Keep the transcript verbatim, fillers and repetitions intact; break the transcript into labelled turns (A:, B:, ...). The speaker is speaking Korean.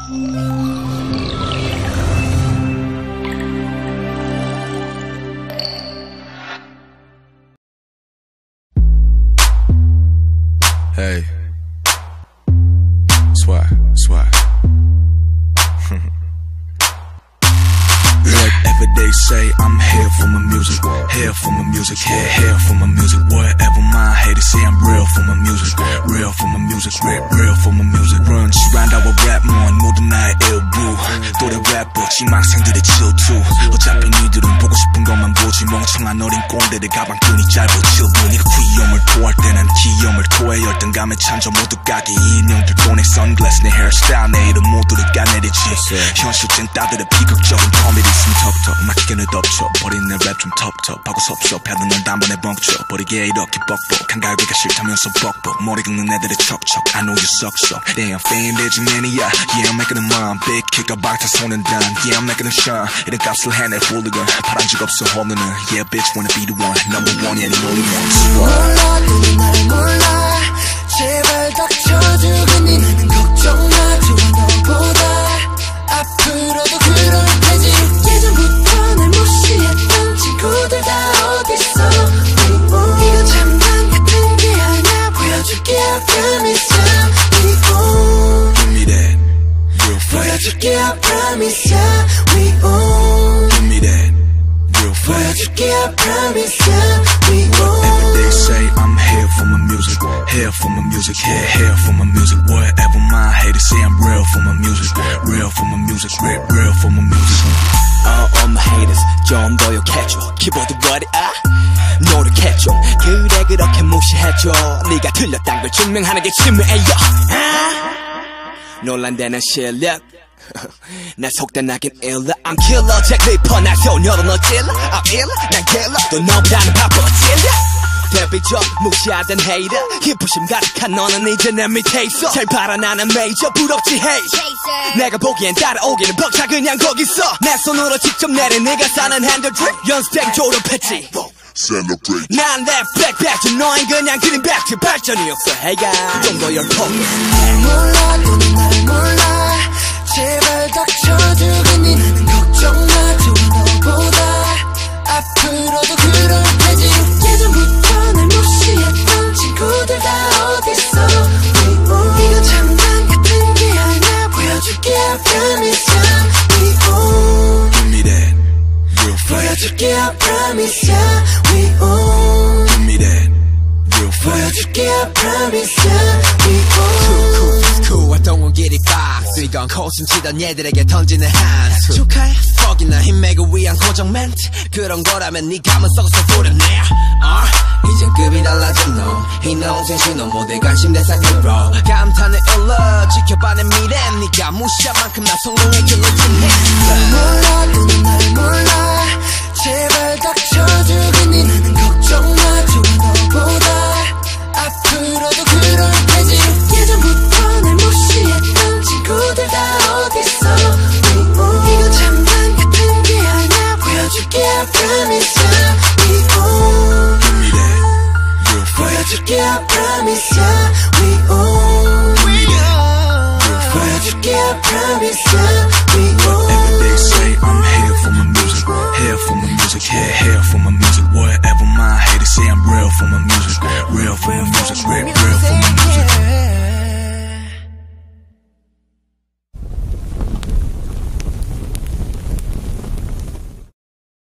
A: Hey, swag, swag. Whatever they say, I'm here for my music. Here for my music, here, here for my music. Whatever my haters say, I'm real for my music. Real for my music, real, real for my music. Run, round our rap more, 모든 나의 일부. 또래 래퍼, 지망생들의 질투. 어차피 니들은 보고 싶은 것만 보지. 멍청한 어린 꼰대들 가방끈이 짧아 질부. 네가 귀염을 토할 때 난 기염을 토해. 열등감에 찬져 모두 까기. 이 인형들 돈에 선글라스 내 헤어스타일 내 이름 모두를 까내리지. 현실적인 따들의 비극적인 코미디 있음 턱턱 막히게는 덮쳐 버린 내 랩 좀 텁텁하고 섭섭해도 넌 단번에 벙쳐 버리게 이렇게 뻑뻑 한가위가 싫다면서 뻑뻑 머리 긁는 애들의 척척 I know you suck suck Damn fame 내지 매니아 Yeah I'm making a mom Big kick 방탄소년 단 Yeah I'm making a shine 이런 값을 해내 훌리건 파란 적 없어 홈런은 Yeah bitch wanna be the one Number one yeah the only one
B: 몰라 너는 날 몰라 제발 닥쳐주겠니 나는 걱정 마 좋아 너보다 앞으로도 그럴 테지 예전부터 날 무시했던 친구들 다 어딨어 이거 장난 같은 게 아니야 보여줄게 I promise ya We own
A: Give me that real fast
B: 보여줄게 I promise ya We own
A: Give me that real fast
B: 보여줄게 I promise ya We own
A: Whatever they say I'm here for my music Here for my music Here, here for my music Whatever my haters say I'm real for my music Real for my music Real, real for my music
C: Uh, all my haters 좀 더 욕해줘 키보드 버리아 노력해줘 그래 그렇게 무시해줘 네가 틀렸단 걸 증명하는 게 치매예요 아? 논란되는 실력 난 속단하긴 일러 I'm killer 잭 리퍼 날 소녀로 너 찔러 I'm iller 난 killer 또 너보다는 바빠 찔러 데뷔적 무시하던 헤이터 희부심 가득한 너는 이제 내 밑에 있어 잘 봐라 나는 메이저 부럽지 헤이 내가 보기엔 따라오기는 벅차 그냥 거기서 내 손으로 직접 내린 네가 사는 핸들드립 연습생 졸업했지
D: Celebrate
C: 난 랩 백백전 너흰 그냥 그린백트 발전이 없어 헤이가 그 정도 열폭
B: 날 몰라 너는 날 몰라 제발 닥쳐주겠니 나는 걱정 마 좋아 너보다 앞으로도 그럴 테지 예전부터 날 무시했던 친구들 다 어딨어 이거 장난 같은 게 아니야 보여줄게 I promise ya We own
A: Give me that real fast
B: 보여줄게 I promise ya We own
A: Give me that real fast
B: 보여줄게 I promise ya We own
C: cool, cool, 활동은 길이 박스 이건 코순치던 얘들에게 던지는 한수 축하해 퍽이나 힘매고 위한 고정 멘트 그런 거라면 네 감은 썩어서 부르네 uh, 이젠 급이 달라진 놈이 농생 신호 모두의 관심 내 상태로 감탄을 일러 지켜봐 내 미래 네가 무시한 만큼 나 성공의 길로 진해
B: 몰라 너는 날 몰라 제발 닥쳐주겠니 나는 걱정 마 좋아 너보다 앞으로도 그럴 테지 예전부터 날 무시했던 친구들 다 어딨어 이거 장난 같은 게 아니야 보여줄게 I promise ya We own
A: Give me that real fast
B: 보여줄게 I promise ya We own
A: Give me that real fast
B: 보여줄게 I promise ya We own
A: Whatever they say I'm here for my music Here for my music Here, here for my music Whatever my haters say I'm real for my music Real for my music Real, real for my music